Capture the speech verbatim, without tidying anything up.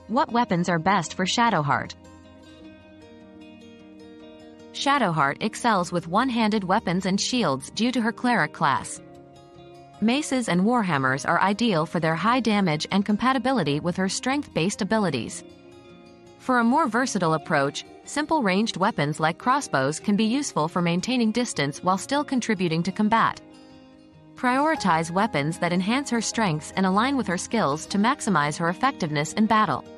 What weapons are best for Shadowheart? Shadowheart excels with one-handed weapons and shields due to her cleric class. Maces and warhammers are ideal for their high damage and compatibility with her strength-based abilities. For a more versatile approach, simple ranged weapons like crossbows can be useful for maintaining distance while still contributing to combat. Prioritize weapons that enhance her strengths and align with her skills to maximize her effectiveness in battle.